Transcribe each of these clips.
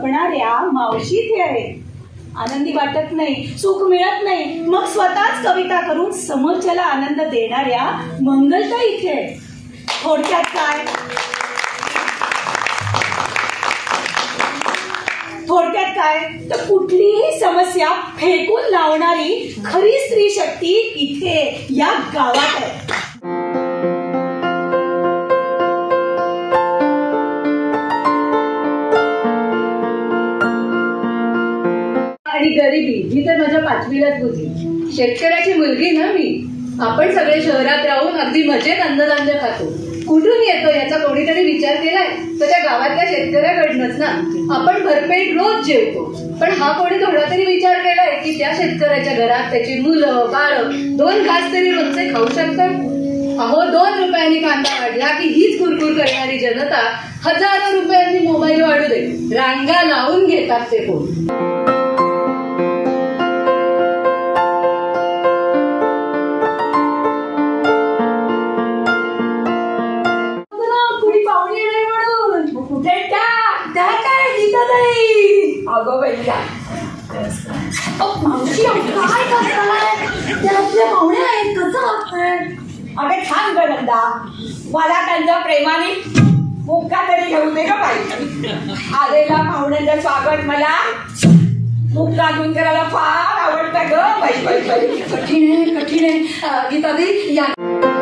जपणाऱ्या मावशी इथे आहेत. आनंदी वाटत नाही, सुख मिळत नाही, मग स्वतःच कविता करून समोरच्याला आनंद देणाऱ्या मंगलताई इथे आहेत. थोडक्यात काय तर कुठलीही समस्या फेकून लावणारी खरी स्त्री शक्ती इथे या गावात आहे. आणि गरिबी ही तर माझ्या 5वीलाच बुजली. शेतकऱ्याची मुलगी ना मी. आपण सगळे शहरात राहून अगदी मजेत अन्नधान्य खातो. कुठून येतो याचा कोणीतरी विचार केलाय तर त्या गावातल्या शेतकऱ्याकडनंच ना. आपण भरपेट रोज जेवतो, पण हा कोणी थोडा तरी विचार केलाय की त्या शेतकऱ्याच्या घरात त्याची मुलं बाळ 2 घास तरी रोजचे खाऊ शकतात. अहो 2 रुपयांनी कांदा वाढला की हीच कुरकुर करणारी जनता हजारो रुपयांनी मोबाईल वाढू दे रांगा लावून घेतात ते कोण. अगो भैया मावशी काय करताय? त्या आपल्या पाहुण्या आहेत, कसं वागताय? अगं छान गणदा, मला त्यांच्या प्रेमाने मुक्का तरी घेऊ दे का बाई. आलेला पाहुण्यांचं स्वागत मला मुक्का घेऊन करायला फार आवडतं ग बाई. बाई बाई कठीण आहे गीतादी. या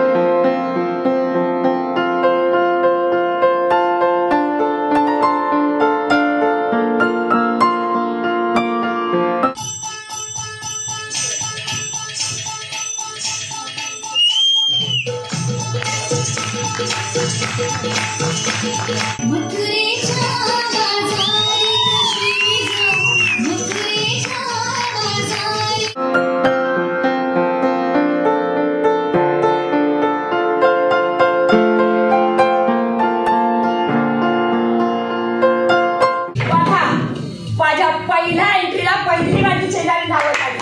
माझ्या पहिल्या एंट्रीला पहिली माझी शेजारी धावत आली.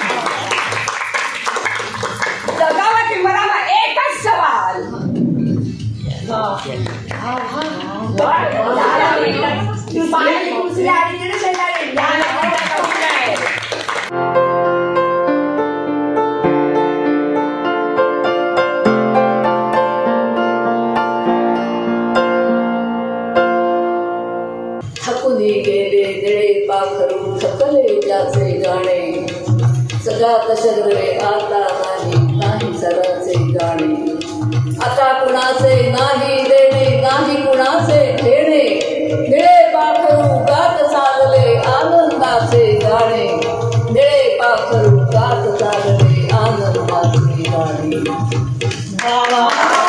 जगावा की मरावा एकच सवाल. थकून गेले निळे पाखरू थकले त्याचे गाणे. सगळ्यात शगरे आता नाही सराचे गाणे. आता कुणाचे नाही देणे नाही कुणाचे घेणे. निळे पाखरू गात चालले आनंदाचे गाणे. निळे पाखरू गात चालले आनंदाचे गाणे.